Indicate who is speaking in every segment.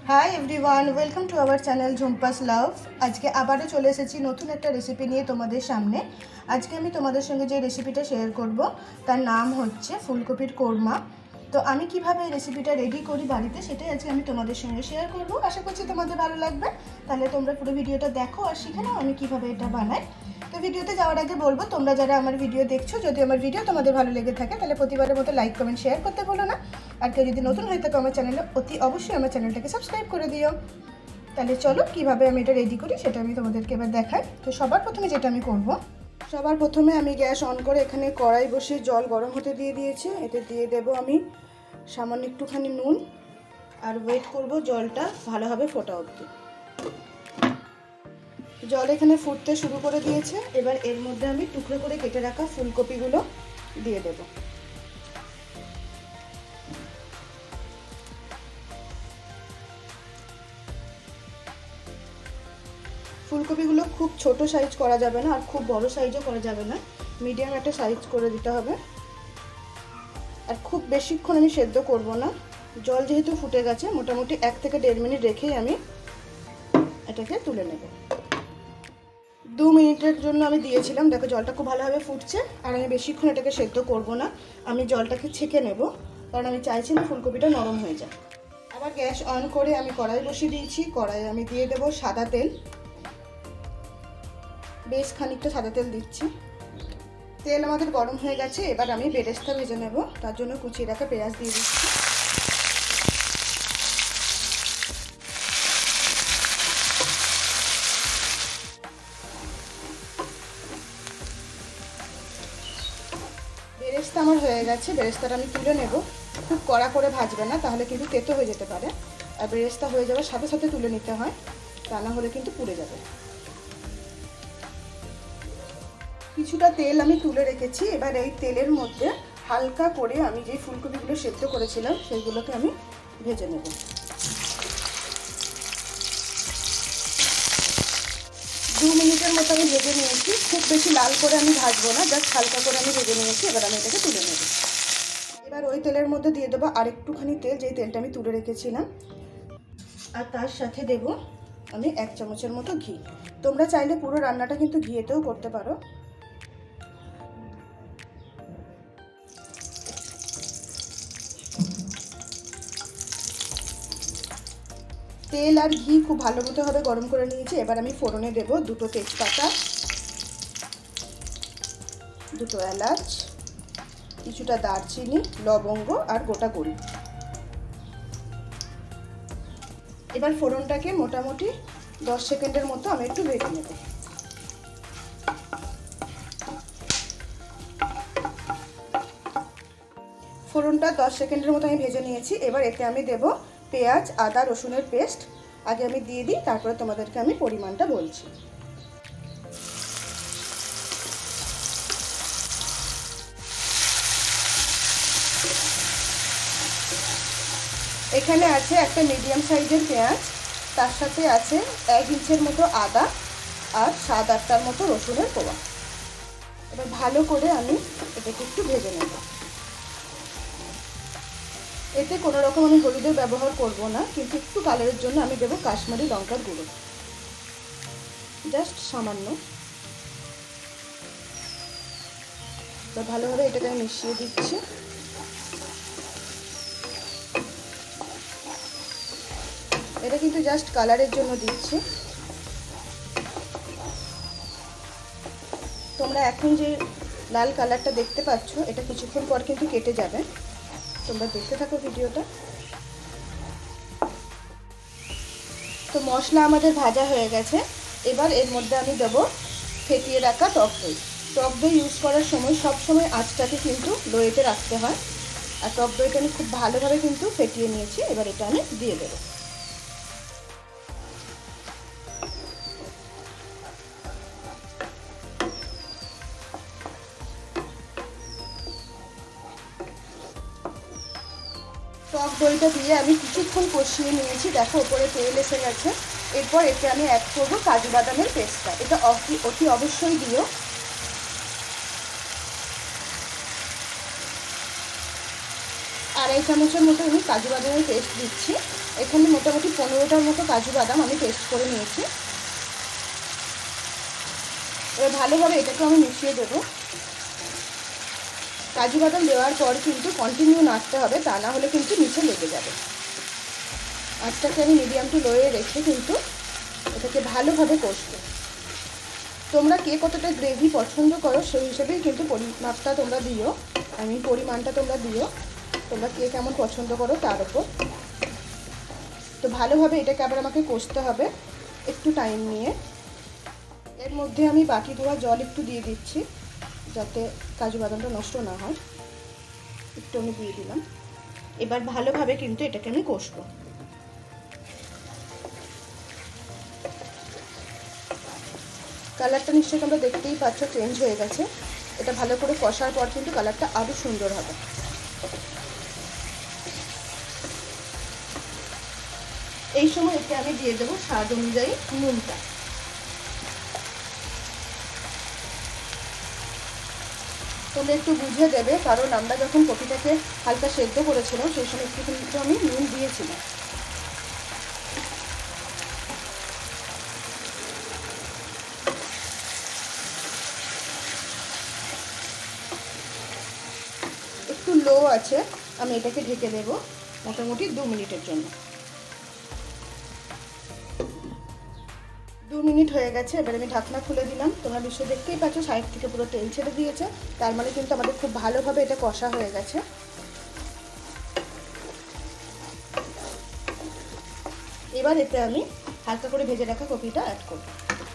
Speaker 1: High everyone, welcome to our channel Jhumpa's love. আজকে আবারও চলে এসেছি নতুন একটা রেসিপি নিয়ে তোমাদের সামনে। আজকে আমি তোমাদের সঙ্গে যে রেসিপিটা শেয়ার করব তার নাম হচ্ছে ফুলকপির কোরমা। তো আমি কিভাবে এই রেসিপিটা রেডি করি বাড়িতে সেটাই আজকে আমি তোমাদের সঙ্গে শেয়ার করব। আশা করছি তোমাদের ভালো লাগবে। তাহলে তোমরা পুরো ভিডিওটা দেখো আর শিখে নাও আমি কিভাবে এটা বানাই। তো ভিডিওতে যাওয়ার আগে বলবো, তোমরা যারা আমার ভিডিও দেখছো, যদি আমার ভিডিও তোমাদের ভালো লেগে থাকে তাহলে প্রতিবারের মতো লাইক কমেন্ট শেয়ার করতে ভুলো না। আর কেউ যদি নতুন হয়ে থাকো আমার চ্যানেলে, অতি অবশ্যই আমার চ্যানেলটাকে সাবস্ক্রাইব করে দিও। তাহলে চলো কিভাবে আমি এটা রেডি করি সেটা আমি তোমাদেরকে এবার দেখাই। তো সবার প্রথমে যেটা আমি করব, সবার প্রথমে আমি গ্যাস অন করে এখানে কড়াই বসিয়ে জল গরম হতে দিয়ে দিয়েছি। এতে দিয়ে দেব আমি সামান্য একটুখানি নুন আর ওয়েট করব জলটা ভালোভাবে ফোটা অবধি। জল এখানে ফুটতে শুরু করে দিয়েছে। এবার এর মধ্যে আমি টুকরো করে কেটে রাখা ফুলকপিগুলো দিয়ে দেব। ফুলকপিগুলো খুব ছোট সাইজ করা যাবে না আর খুব বড় সাইজও করা যাবে না, মিডিয়াম একটা সাইজ করে দিতে হবে। আর খুব বেশিক্ষণ আমি সেদ্ধ করব না। জল যেহেতু ফুটে গেছে, মোটামুটি 1 থেকে 1.5 মিনিট রেখেই আমি এটাকে তুলে নেব। 2 মিনিটের জন্য আমি দিয়েছিলাম। দেখো জলটা খুব ভালোভাবে ফুটছে আর আমি বেশিক্ষণ এটাকে সেদ্ধ করব না। আমি জলটাকে ছেঁকে নেব, কারণ আমি চাইছি না ফুলকপিটা নরম হয়ে যায়। আবার গ্যাস অন করে আমি কড়াই বসিয়ে দিয়েছি। কড়াইয়ে আমি দিয়ে দেব সাদা তেল। বেশ খানিকটা সাদা তেল দিচ্ছি। তেল আমাদের গরম হয়ে গেছে। এবার আমি বেরেস্তা ভেজে নেব। তার জন্য কুচিয়ে রাখা পেঁয়াজ দিয়ে দিচ্ছি। বেরেস্তা আমার হয়ে গেছে। বেরেস্তাটা আমি তুলে নেব। খুব কড়া করে ভাজবে না, তাহলে কিন্তু তেতো হয়ে যেতে পারে। আর বেরেস্তা হয়ে যাওয়ার সাথে সাথে তুলে নিতে হয়, তা না হলে কিন্তু পুড়ে যাবে। কিছুটা তেল আমি তুলে রেখেছি। এবার এই তেলের মধ্যে হালকা করে আমি যে ফুলকপিগুলো সেদ্ধ করেছিলাম সেইগুলোকে আমি ভেজে নেব। দু মিনিটের মতো আমি ভেজে নিয়েছি। খুব বেশি লাল করে আমি ভাজবো না, জাস্ট হালকা করে আমি ভেজে নিয়েছি। এবার আমি এটাকে তুলে নেব। এবার ওই তেলের মধ্যে দিয়ে দেবো আরেকটুখানি তেল, যেই তেলটা আমি তুলে রেখেছিলাম। আর তার সাথে দেব আমি 1 চামচের মতো ঘি। তোমরা চাইলে পুরো রান্নাটা কিন্তু ঘিয়েতেও করতে পারো। তেল আর ঘি খুব ভালো মতোভাবে গরম করে নিয়েছি। এবার আমি ফোড়নে দেব 2টো তেজপাতা, 2টো এলাচ, কিছুটা দারচিনি, লবঙ্গ আর গোটা গোল। এবার ফোড়নটাকে মোটামুটি 10 সেকেন্ডের মতো আমি একটু ভেজে নেব। ফোড়নটা 10 সেকেন্ডের মতো আমি ভেজে নিয়েছি। এবার এতে আমি দেব পেঁয়াজ, আদা, রসুনের পেস্ট। আগে আমি দিয়ে দিই, তারপরে তোমাদেরকে আমি পরিমাণটা বলছি। এখানে আছে একটা মিডিয়াম সাইজের পেঁয়াজ, তার সাথে আছে 1 ইঞ্চের মতো আদা আর 7-8টার মতো রসুনের কোয়া। এবার ভালো করে আমি এটাকে একটু ভেজে নেব। এতে কোনো রকম আমি হলুদের ব্যবহার করব না, কিন্তু একটু কালারের জন্য আমি দেবো কাশ্মীরি লঙ্কার গুঁড়ো, জাস্ট সামান্য। এবার ভালোভাবে এটাকে আমি মিশিয়ে দিচ্ছি। এটা কিন্তু জাস্ট কালারের জন্য দিচ্ছি। তোমরা এখন যে লাল কালারটা দেখতে পাচ্ছ, এটা কিছুক্ষণ পর কিন্তু কেটে যাবে। তোমরা দেখতে থাকো ভিডিওটা। তো মশলা আমাদের ভাজা হয়ে গেছে। এবার এর মধ্যে আমি দেবো ফেটিয়ে রাখা টক দই। টক দই ইউজ করার সময় সবসময় আঁচটাকে কিন্তু লোয়েতে রাখতে হয়। আর টক দইটা আমি খুব ভালোভাবে কিন্তু ফেটিয়ে নিয়েছি। এবার এটা আমি দিয়ে দেবো। টক দইটা দিয়ে আমি কিছুক্ষণ কষিয়ে নিয়েছি। দেখো উপরে তেল এসে গেছে। এরপর এতে আমি অ্যাড করবো কাজু বাদামের পেস্টটা। এটা অতি অবশ্যই দিও। আর এই চামচের মতো আমি কাজু বাদামের পেস্ট দিচ্ছি। এখানে মোটামুটি 15টার মতো কাজু বাদাম আমি পেস্ট করে নিয়েছি। এবার ভালোভাবে এটাকে আমি মিশিয়ে দেবো। কাজু বাদাম দেওয়ার পর কিন্তু কন্টিনিউ নাড়তে হবে, তা না হলে কিন্তু নিচে লেগে যাবে। আঁচটাকে আমি মিডিয়াম টু লোয়ে রেখে কিন্তু এটাকে ভালোভাবে কষবো। তোমরা কে কতটা গ্রেভি পছন্দ করো সেই হিসেবেই কিন্তু পরিমাপটা তোমরা দিও, পরিমাণটা তোমরা দিও, তোমরা কে কেমন পছন্দ করো তার উপর। তো ভালোভাবে এটাকে আবার আমাকে কষতে হবে একটু টাইম নিয়ে। এর মধ্যে আমি বাটি ধোয়া জল একটু দিয়ে দিচ্ছি যাতে কাজু বাদামটা নষ্ট না হয়, একটু আমি দিয়ে দিলাম। এবার ভালোভাবে কিন্তু এটাকে আমি কষবো। কালারটা নিশ্চয়ই তোমরা দেখতেই পাচ্ছ চেঞ্জ হয়ে গেছে। এটা ভালো করে কষার পর কিন্তু কালারটা আরও সুন্দর হবে। এই সময় এতে আমি দিয়ে দেবো স্বাদ অনুযায়ী নুনটা। তোমরা একটু বুঝে দেবে, কারণ আমরা যখন কপিটাকে হালকা সেদ্ধ করেছিলাম সেই সময় একটু কিন্তু আমি নুন দিয়েছিলাম। একটু লো আছে, আমি এটাকে ঢেকে দেব মোটামুটি 2 মিনিটের জন্য। 2 মিনিট হয়ে গেছে। এবার আমি ঢাকনা খুলে দিলাম। তোমরা নিশ্চয়ই দেখতেই পাচ্ছ সাইড থেকে পুরো তেল ছেড়ে দিয়েছে, তার মানে কিন্তু আমাদের খুব ভালোভাবে এটা কষা হয়ে গেছে। এবার এতে আমি হালকা করে ভেজে রাখা কপিটা অ্যাড করব।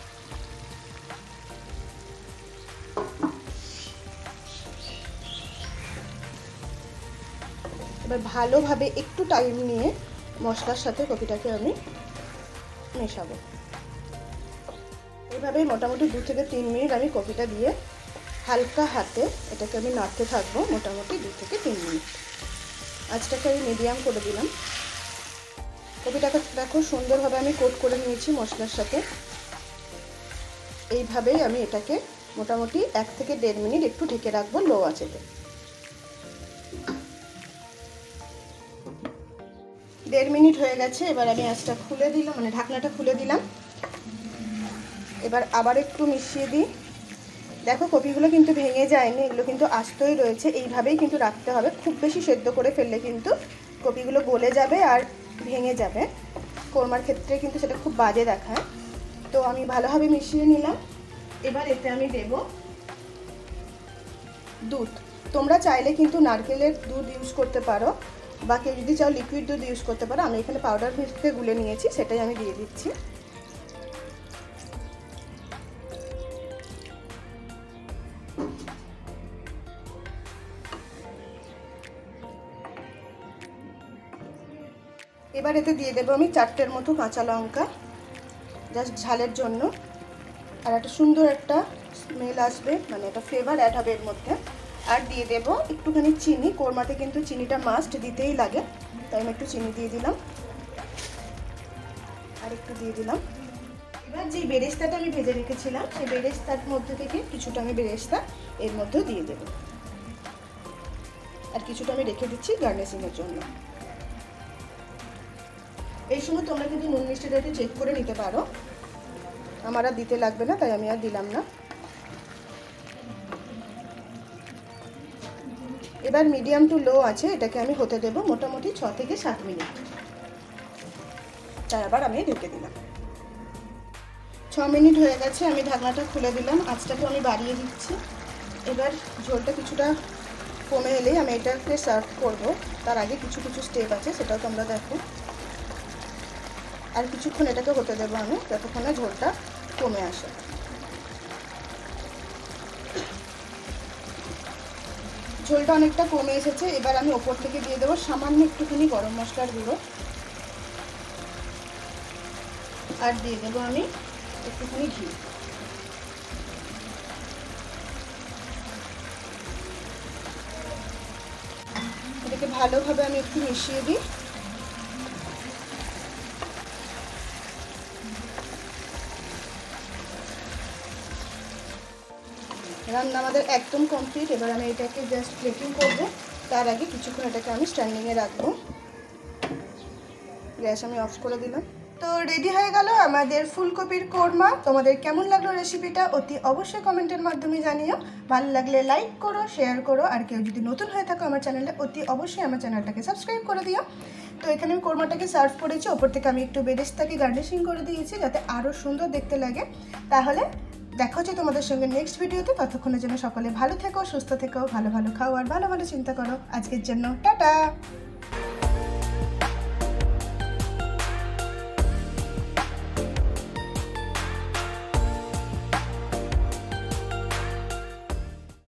Speaker 1: এবার ভালোভাবে একটু টাইম নিয়ে মশলার সাথে কপিটাকে আমি মেশাবো। এইভাবেই মোটামুটি 2 থেকে 3 মিনিট আমি কপিটা দিয়ে হালকা হাতে এটাকে আমি নাড়তে থাকবো মোটামুটি 2 থেকে 3 মিনিট। আঁচটাকে আমি মিডিয়াম করে দিলাম। কপিটাকে দেখো সুন্দরভাবে আমি কোট করে নিয়েছি মশলার সাথে। এইভাবেই আমি এটাকে মোটামুটি 1 থেকে 1.5 মিনিট একটু ঢেকে রাখবো লো আঁচেতে। 1.5 মিনিট হয়ে গেছে। এবার আমি আঁচটা খুলে দিলাম, মানে ঢাকনাটা খুলে দিলাম। এবার আবার একটু মিশিয়ে দিই। দেখো কপিগুলো কিন্তু ভেঙে যায়নি, এগুলো কিন্তু আস্তই রয়েছে। এইভাবেই কিন্তু রাখতে হবে। খুব বেশি সেদ্ধ করে ফেললে কিন্তু কপিগুলো গলে যাবে আর ভেঙে যাবে। কোরমার ক্ষেত্রে কিন্তু সেটা খুব বাজে দেখায়। তো আমি ভালোভাবে মিশিয়ে নিলাম। এবার এতে আমি দেব দুধ। তোমরা চাইলে কিন্তু নারকেলের দুধ ইউজ করতে পারো, বা কেউ যদি চাও লিকুইড দুধ ইউজ করতে পারো। আমি এখানে পাউডার মিল্কে গুলে নিয়েছি, সেটাই আমি দিয়ে দিচ্ছি। এবার এতে দিয়ে দেবো আমি 4টের মতো কাঁচা লঙ্কা, জাস্ট ঝালের জন্য। আর একটা সুন্দর একটা স্মেল আসবে, মানে একটা ফ্লেভার অ্যাড হবে এর মধ্যে। আর দিয়ে দেব একটুখানি চিনি। কোরমাতে কিন্তু চিনিটা মাস্ট দিতেই লাগে, তাই আমি একটু চিনি দিয়ে দিলাম। আর একটু দিয়ে দিলাম। এবার যে বেরেস্তাটা আমি ভেজে রেখেছিলাম সেই বেরেস্তার মধ্যে থেকে কিছুটা আমি বেরেস্তা এর মধ্যেও দিয়ে দেব। আর কিছুটা আমি রেখে দিচ্ছি গার্নিশিংয়ের জন্য। এই সময় তোমরা কিন্তু নুন মিষ্টিটা একটু চেক করে নিতে পারো। আমার আর দিতে লাগবে না, তাই আমি আর দিলাম না। এবার মিডিয়াম টু লো আছে, এটাকে আমি হতে দেব মোটামুটি 6 থেকে 7 মিনিট। তার আবার আমি ঢেকে দিলাম। 6 মিনিট হয়ে গেছে, আমি ঢাকনাটা খুলে দিলাম। আঁচটাকে আমি বাড়িয়ে দিচ্ছি। এবার ঝোলটা কিছুটা কমে এলেই আমি এটাকে সার্ভ করব। তার আগে কিছু স্টেপ আছে, সেটাও তোমরা দেখো। আর কিছুক্ষণ এটাকে হতে দেবো আমি, যতক্ষণে ঝোলটা কমে আসে। ঝোলটা অনেকটা কমে এসেছে। এবার আমি ওপর থেকে দিয়ে দেবো সামান্য একটুখানি গরম মশলার গুঁড়ো। আর দিয়ে দেবো আমি একটুখানি ঘি। এটাকে ভালোভাবে আমি একটু মিশিয়ে দিই। রান্না আমাদের একদম কমপ্লিট। এবার আমি এটাকে জাস্ট প্লেটিং করবো। তার আগে কিছুক্ষণ এটাকে আমি স্ট্যান্ডিংয়ে রাখবো। গ্যাস আমি অফ করে দিলাম। তো রেডি হয়ে গেল আমাদের ফুলকপির কোরমা। তোমাদের কেমন লাগলো রেসিপিটা অতি অবশ্যই কমেন্টের মাধ্যমে জানিও। ভালো লাগলে লাইক করো, শেয়ার করো, আর কেউ যদি নতুন হয়ে থাকো আমার চ্যানেলে অতি অবশ্যই আমার চ্যানেলটাকে সাবস্ক্রাইব করে দিও। তো এখানে আমি কোরমাটাকে সার্ভ করেছি, ওপর থেকে আমি একটু বেরেস্তাকে গার্নিশিং করে দিয়েছি যাতে আরও সুন্দর দেখতে লাগে। তাহলে দেখা হচ্ছে তোমাদের সঙ্গে নেক্সট ভিডিওতে। ততক্ষণের জন্য সকলে ভালো থেকো, সুস্থ থেকো, ভালো ভালো খাও আর ভালো ভালো চিন্তা করো। আজকের জন্য টাটা।